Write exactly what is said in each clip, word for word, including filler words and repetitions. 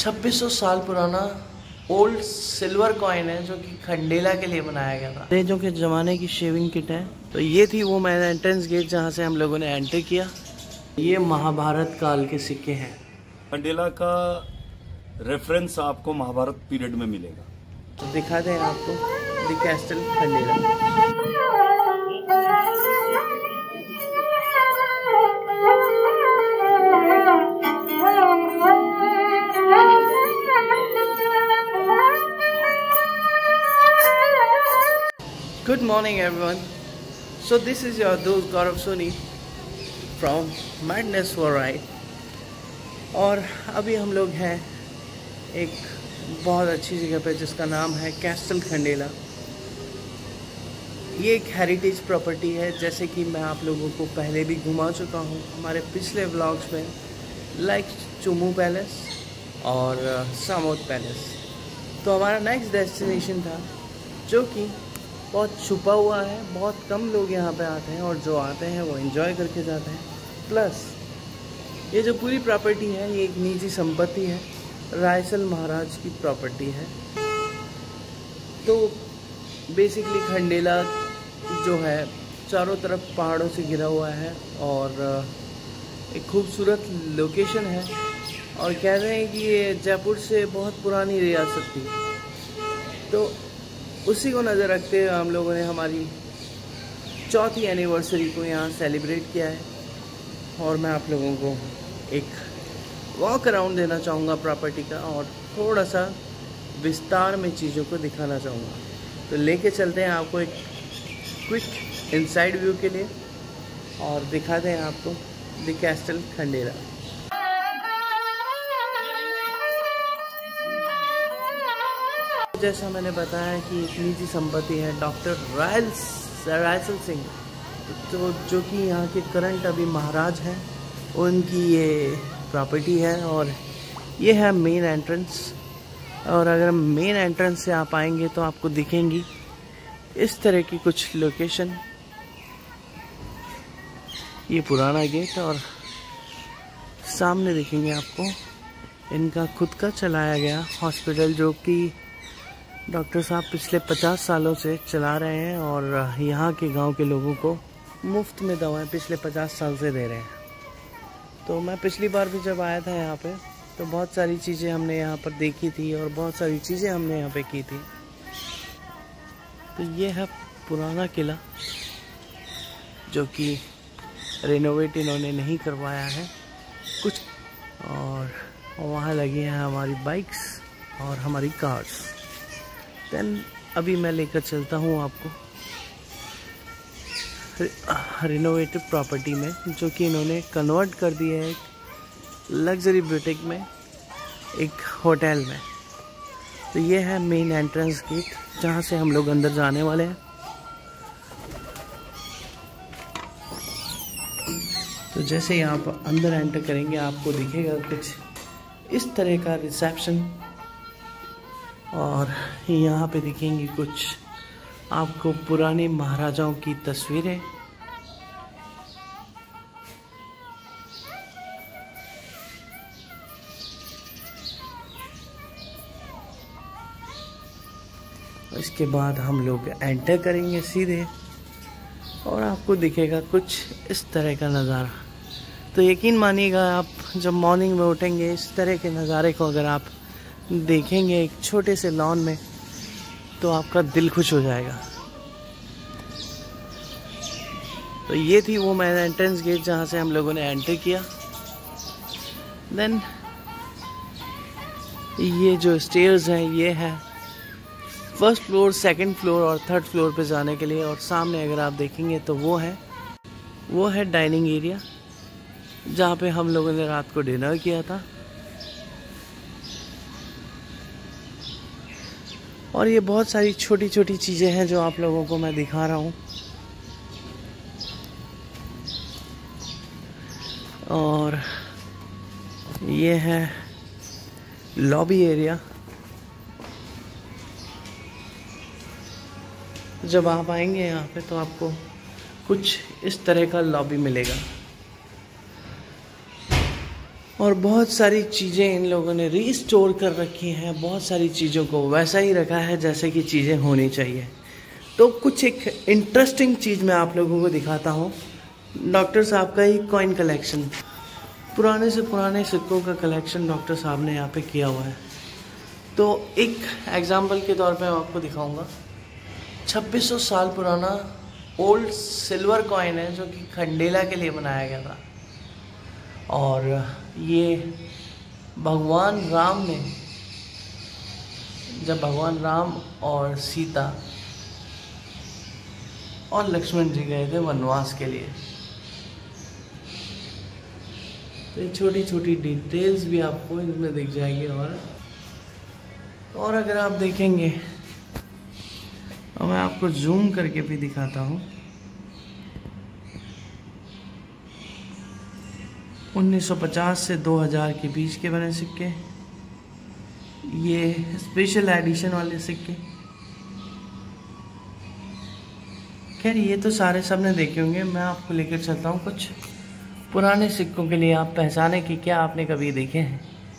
छब्बीस सौ साल पुराना ओल्ड सिल्वर कॉइन है जो कि खंडेला के लिए बनाया गया था। अंग्रेजों के ज़माने की शेविंग किट है। तो ये थी वो मेन एंट्रेंस गेट जहाँ से हम लोगों ने एंटर किया। ये महाभारत काल के सिक्के हैं। खंडेला का रेफरेंस आपको महाभारत पीरियड में मिलेगा। तो दिखा दें आपको the castle Khandela. Good morning everyone. So this is your दोस्त गौरव Soni from Madness for Ride। और अभी हम लोग हैं एक बहुत अच्छी जगह पे जिसका नाम है कैस्टल खंडेला। ये एक हेरिटेज प्रॉपर्टी है, जैसे कि मैं आप लोगों को पहले भी घुमा चुका हूँ हमारे पिछले व्लॉग्स में, लाइक चुमू पैलेस और सामोद पैलेस। तो हमारा नेक्स्ट डेस्टिनेशन था जो कि बहुत छुपा हुआ है, बहुत कम लोग यहाँ पे आते हैं और जो आते हैं वो एंजॉय करके जाते हैं। प्लस ये जो पूरी प्रॉपर्टी है ये एक निजी संपत्ति है, रायसल महाराज की प्रॉपर्टी है। तो बेसिकली खंडेला जो है चारों तरफ पहाड़ों से घिरा हुआ है और एक खूबसूरत लोकेशन है। और कह रहे हैं कि ये जयपुर से बहुत पुरानी रियासत थी, तो उसी को नज़र रखते हुए हम लोगों ने हमारी चौथी एनिवर्सरी को यहाँ सेलिब्रेट किया है। और मैं आप लोगों को एक वॉक अराउंड देना चाहूँगा प्रॉपर्टी का और थोड़ा सा विस्तार में चीज़ों को दिखाना चाहूँगा। तो लेके चलते हैं आपको एक क्विक इनसाइड व्यू के लिए और दिखाते हैं आपको द कैस्टल खंडेला। जैसा मैंने बताया कि एक निजी संपत्ति है डॉक्टर रायसल सिंह, तो जो कि यहाँ के करंट अभी महाराज हैं, उनकी ये प्रॉपर्टी है। और ये है मेन एंट्रेंस। और अगर मेन एंट्रेंस से आप आएंगे तो आपको दिखेंगी इस तरह की कुछ लोकेशन। ये पुराना गेट और सामने दिखेंगे आपको इनका खुद का चलाया गया हॉस्पिटल, जो कि डॉक्टर साहब पिछले पचास सालों से चला रहे हैं और यहाँ के गांव के लोगों को मुफ्त में दवाएं पिछले पचास साल से दे रहे हैं। तो मैं पिछली बार भी जब आया था यहाँ पे तो बहुत सारी चीज़ें हमने यहाँ पर देखी थी और बहुत सारी चीज़ें हमने यहाँ पे की थी। तो ये है पुराना किला जो कि रेनोवेट इन्होंने नहीं करवाया है कुछ। और वहाँ लगी हैं हमारी बाइक्स और हमारी कार्स। देन अभी मैं लेकर चलता हूँ आपको रिनोवेटिव प्रॉपर्टी में, जो कि इन्होंने कन्वर्ट कर दिया है लग्जरी बुटीक में, एक होटल में। तो ये है मेन एंट्रेंस गेट जहाँ से हम लोग अंदर जाने वाले हैं। तो जैसे ही आप अंदर एंटर करेंगे आपको दिखेगा कुछ इस तरह का रिसेप्शन। और यहाँ पे दिखेंगी कुछ आपको पुराने महाराजाओं की तस्वीरें। इसके बाद हम लोग एंटर करेंगे सीधे और आपको दिखेगा कुछ इस तरह का नज़ारा। तो यकीन मानिएगा, आप जब मॉर्निंग में उठेंगे इस तरह के नज़ारे को अगर आप देखेंगे एक छोटे से लॉन में, तो आपका दिल खुश हो जाएगा। तो ये थी वो मेन एंट्रेंस गेट जहाँ से हम लोगों ने एंटर किया। देन ये जो स्टेयर्स हैं ये है फर्स्ट फ्लोर, सेकंड फ्लोर और थर्ड फ्लोर पे जाने के लिए। और सामने अगर आप देखेंगे तो वो है वो है डाइनिंग एरिया जहाँ पे हम लोगों ने रात को डिनर किया था। और ये बहुत सारी छोटी छोटी चीज़ें हैं जो आप लोगों को मैं दिखा रहा हूँ। और ये है लॉबी एरिया। जब आप आएंगे यहाँ पे तो आपको कुछ इस तरह का लॉबी मिलेगा। और बहुत सारी चीज़ें इन लोगों ने रीस्टोर कर रखी हैं, बहुत सारी चीज़ों को वैसा ही रखा है जैसे कि चीज़ें होनी चाहिए। तो कुछ एक इंटरेस्टिंग चीज़ मैं आप लोगों को दिखाता हूँ। डॉक्टर साहब का ही कॉइन कलेक्शन, पुराने से पुराने सिक्कों का कलेक्शन डॉक्टर साहब ने यहाँ पे किया हुआ है। तो एक एग्जाम्पल के तौर पे मैं आपको दिखाऊंगा, छब्बीस सौ साल पुराना ओल्ड सिल्वर कॉइन है जो कि खंडेला के लिए बनाया गया था। और ये भगवान राम ने, जब भगवान राम और सीता और लक्ष्मण जी गए थे वनवास के लिए, तो ये छोटी छोटी डिटेल्स भी आपको इसमें दिख जाएगी। और और अगर आप देखेंगे तो मैं आपको जूम करके भी दिखाता हूँ। उन्नीस सौ पचास से दो हज़ार के बीच के बने सिक्के, ये स्पेशल एडिशन वाले सिक्के। खैर ये तो सारे सबने देखे होंगे, मैं आपको लेकर चलता हूँ कुछ पुराने सिक्कों के लिए। आप पहचाने कि क्या आपने कभी देखे हैं?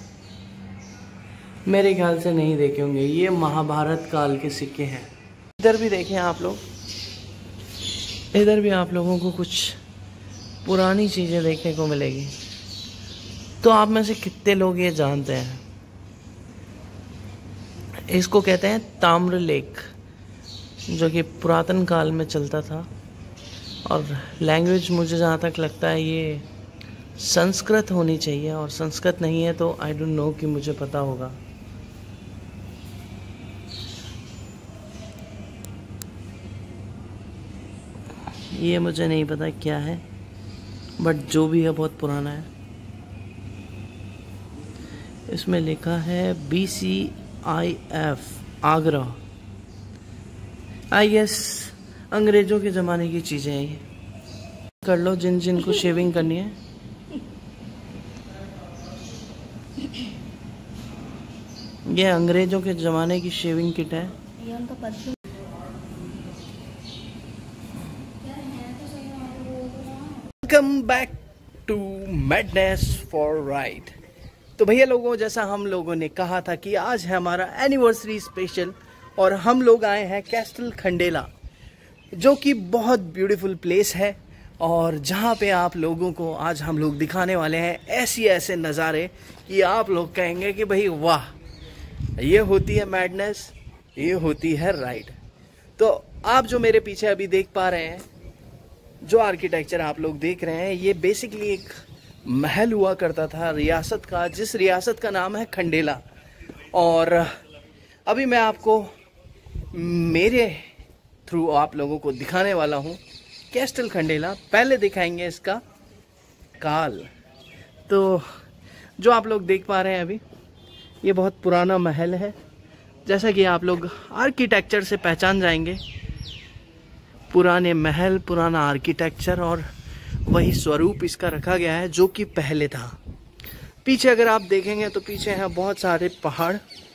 मेरे ख्याल से नहीं देखे होंगे। ये महाभारत काल के सिक्के हैं। इधर भी देखें आप लोग, इधर भी आप लोगों को कुछ पुरानी चीज़ें देखने को मिलेगी। तो आप में से कितने लोग ये जानते हैं? इसको कहते हैं ताम्र लेख, जो कि पुरातन काल में चलता था। और लैंग्वेज मुझे जहाँ तक लगता है ये संस्कृत होनी चाहिए, और संस्कृत नहीं है तो आई डोंट नो कि मुझे पता होगा। ये मुझे नहीं पता क्या है, बट जो भी है बहुत पुराना है। इसमें लिखा है B C I F Agra. I guess अंग्रेजों के ज़माने की चीज़ें हैं ये। कर लो जिन जिन को शेविंग करनी है। ये अंग्रेजों के ज़माने की शेविंग किट है। Welcome back to Madness for ride. तो भैया लोगों, जैसा हम लोगों ने कहा था कि आज है हमारा एनिवर्सरी स्पेशल, और हम लोग आए हैं कैस्टल खंडेला, जो कि बहुत ब्यूटीफुल प्लेस है, और जहाँ पे आप लोगों को आज हम लोग दिखाने वाले हैं ऐसी ऐसे नज़ारे कि आप लोग कहेंगे कि भाई वाह, ये होती है मैडनेस, ये होती है राइड। तो आप जो मेरे पीछे अभी देख पा रहे हैं, जो आर्किटेक्चर आप लोग देख रहे हैं, ये बेसिकली एक महल हुआ करता था रियासत का, जिस रियासत का नाम है खंडेला। और अभी मैं आपको मेरे थ्रू आप लोगों को दिखाने वाला हूँ कैस्टल खंडेला। पहले दिखाएंगे इसका काल। तो जो आप लोग देख पा रहे हैं अभी, ये बहुत पुराना महल है, जैसा कि आप लोग आर्किटेक्चर से पहचान जाएंगे। पुराने महल, पुराना आर्किटेक्चर, और वही स्वरूप इसका रखा गया है जो कि पहले था। पीछे अगर आप देखेंगे तो पीछे हैं बहुत सारे पहाड़,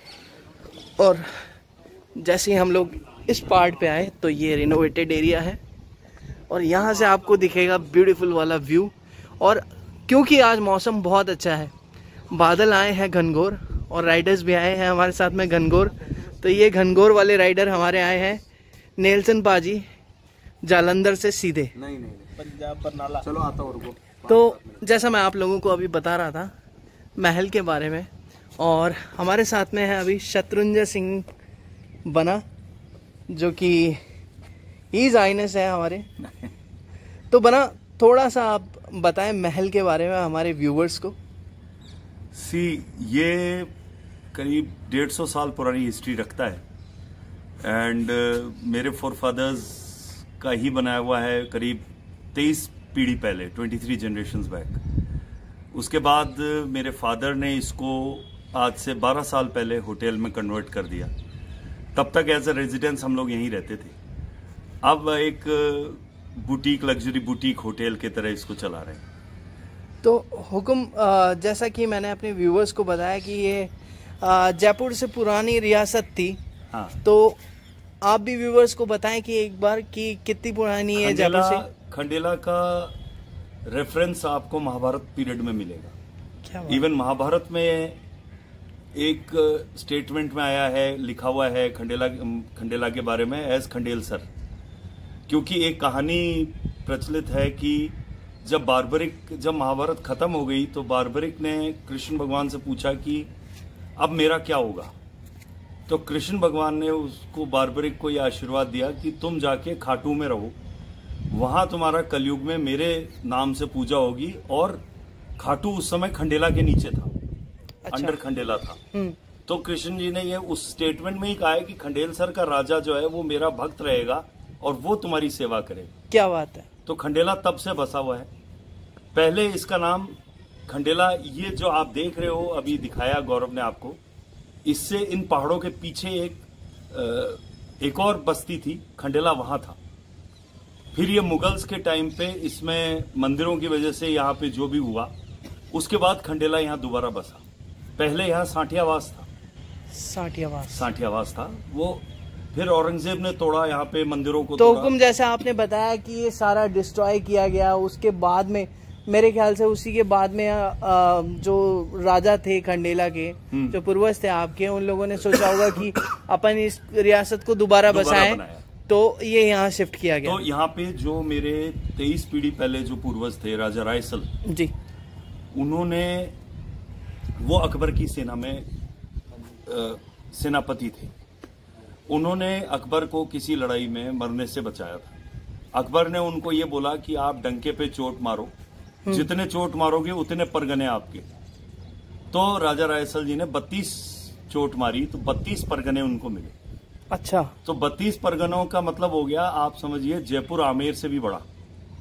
और जैसे ही हम लोग इस पार्ट पे आए तो ये रिनोवेटेड एरिया है, और यहाँ से आपको दिखेगा ब्यूटीफुल वाला व्यू। और क्योंकि आज मौसम बहुत अच्छा है, बादल आए हैं घनघोर, और राइडर्स भी आए हैं हमारे साथ में घनघोर। तो ये घनघोर वाले राइडर हमारे आए हैं नेल्सन पाजी, जालंधर से सीधे। नहीं नहीं पंजाब बरनाला। चलो आता हूँ। तो जैसा मैं आप लोगों को अभी बता रहा था महल के बारे में, और हमारे साथ में है अभी शत्रुंजय सिंह बना, जो कि ईज आइनेस है हमारे। तो बना, थोड़ा सा आप बताएं महल के बारे में हमारे व्यूवर्स को। सी, ये करीब डेढ़ सौ साल पुरानी हिस्ट्री रखता है, एंड uh, मेरे फोर फादर्स का ही बनाया हुआ है करीब तेईस पीढ़ी पहले, तेईस जनरेशंस बैक। उसके बाद मेरे फादर ने इसको आज से बारह साल पहले होटल में कन्वर्ट कर दिया। तब तक एज अ रेजिडेंस हम लोग यहीं रहते थे। अब एक बुटीक, लग्जरी बुटीक होटल के तरह इसको चला रहे हैं। तो हुक्म, जैसा कि मैंने अपने व्यूवर्स को बताया कि ये जयपुर से पुरानी रियासत थी। हाँ। तो आप भी व्यूवर्स को बताएं कि एक बार कि कितनी पुरानी है जयपुर से। खंडेला का रेफरेंस आपको महाभारत पीरियड में मिलेगा। इवन महाभारत में एक स्टेटमेंट में आया है, लिखा हुआ है खंडेला खंडेला के बारे में एज खंडेल सर, क्योंकि एक कहानी प्रचलित है कि जब बार्बरिक जब महाभारत खत्म हो गई तो बार्बरिक ने कृष्ण भगवान से पूछा कि अब मेरा क्या होगा। तो कृष्ण भगवान ने उसको बार्बरिक को यह आशीर्वाद दिया कि तुम जाके खाटू में रहो, वहां तुम्हारा कलयुग में मेरे नाम से पूजा होगी। और खाटू उस समय खंडेला के नीचे था। अच्छा। अंडर खंडेला था। तो कृष्ण जी ने ये उस स्टेटमेंट में ही कहा है कि खंडेल सर का राजा जो है वो मेरा भक्त रहेगा और वो तुम्हारी सेवा करेगा। क्या बात है। तो खंडेला तब से बसा हुआ है। पहले इसका नाम खंडेला, ये जो आप देख रहे हो अभी दिखाया गौरव ने आपको, इससे इन पहाड़ों के पीछे एक एक और बस्ती थी, खंडेला वहां था। फिर ये मुगल्स के टाइम पे इसमें मंदिरों की वजह से यहाँ पे जो भी हुआ, उसके बाद खंडेला यहाँ दोबारा बसा। पहले यहाँ साठियावास था। साठियावास साठियावास था वो, फिर औरंगजेब ने तोड़ा यहाँ पे मंदिरों को। तो हुकुम जैसे आपने बताया कि ये सारा डिस्ट्रॉय किया गया, उसके बाद में मेरे ख्याल से उसी के बाद में आ, जो राजा थे खंडेला के, जो पूर्वज थे आपके, उन लोगों ने सोचा होगा कि अपन इस रियासत को दोबारा बसाएं, तो ये यहाँ शिफ्ट किया गया। तो यहाँ पे जो मेरे तेईस पीढ़ी पहले जो पूर्वज थे, राजा रायसल जी, उन्होंने वो अकबर की सेना में आ, सेनापति थे। उन्होंने अकबर को किसी लड़ाई में मरने से बचाया था। अकबर ने उनको ये बोला कि आप डंके पे चोट मारो, जितने चोट मारोगे उतने परगने आपके। तो राजा रायसल जी ने बत्तीस चोट मारी तो बत्तीस परगने उनको मिले। अच्छा। तो बत्तीस परगनों का मतलब हो गया, आप समझिए जयपुर आमेर से भी बड़ा।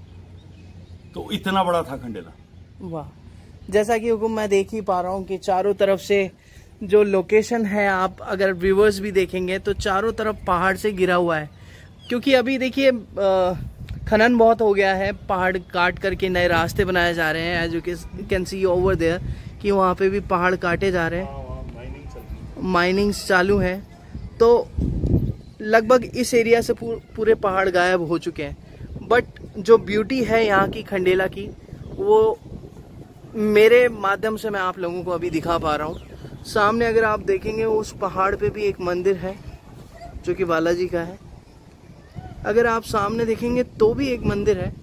तो इतना बड़ा था खंडेला। वाह। जैसा कि हुकुम मैं देख ही पा रहा हूँ कि चारों तरफ से जो लोकेशन है, आप अगर व्यूवर्स भी देखेंगे तो चारों तरफ पहाड़ से घिरा हुआ है। क्योंकि अभी देखिए खनन बहुत हो गया है, पहाड़ काट करके नए रास्ते बनाए जा रहे हैं। As you can see over there कि वहाँ पे भी पहाड़ काटे जा रहे हैं, माइनिंग्स चालू है। तो लगभग इस एरिया से पूरे पहाड़ गायब हो चुके हैं। बट जो ब्यूटी है यहाँ की खंडेला की, वो मेरे माध्यम से मैं आप लोगों को अभी दिखा पा रहा हूँ। सामने अगर आप देखेंगे उस पहाड़ पे भी एक मंदिर है जो कि बालाजी का है। अगर आप सामने देखेंगे तो भी एक मंदिर है।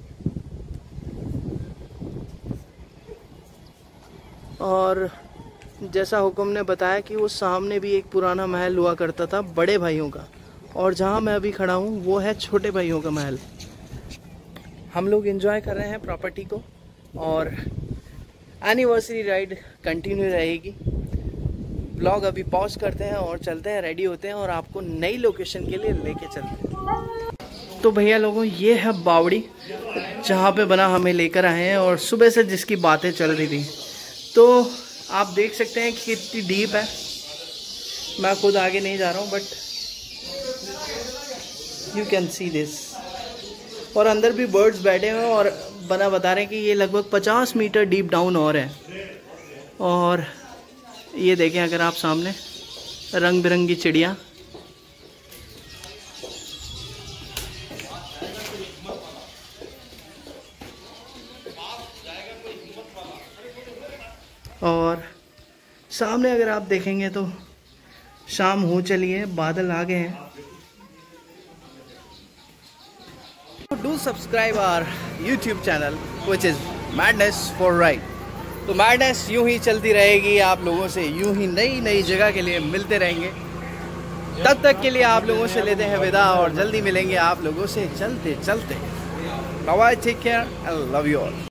और जैसा हुक्म ने बताया कि वो सामने भी एक पुराना महल हुआ करता था बड़े भाइयों का, और जहां मैं अभी खड़ा हूं वो है छोटे भाइयों का महल। हम लोग एंजॉय कर रहे हैं प्रॉपर्टी को, और एनिवर्सरी राइड कंटिन्यू रहेगी। ब्लॉग अभी पॉज करते हैं और चलते हैं, रेडी होते हैं और आपको नई लोकेशन के लिए लेके चलते हैं। तो भैया लोगों, ये है बावड़ी जहाँ पे बना हमें लेकर आए हैं, और सुबह से जिसकी बातें चल रही थी। तो आप देख सकते हैं कि कितनी डीप है। मैं खुद आगे नहीं जा रहा हूँ, but you can see this. और अंदर भी बर्ड्स बैठे हुए हैं, और बना बता रहे हैं कि ये लगभग पचास मीटर डीप डाउन और है। और ये देखें अगर आप सामने रंग बिरंगी चिड़िया। और सामने अगर आप देखेंगे तो शाम हो चली है, बादल आ गए हैं। Do subscribe our YouTube channel which is madness for ride. तो मैडनेस यूं ही चलती रहेगी, आप लोगों से यूं ही नई नई जगह के लिए मिलते रहेंगे। तब तक के लिए आप लोगों से लेते हैं विदा, और जल्दी मिलेंगे आप लोगों से चलते चलते। Bye bye, take care, I love you all.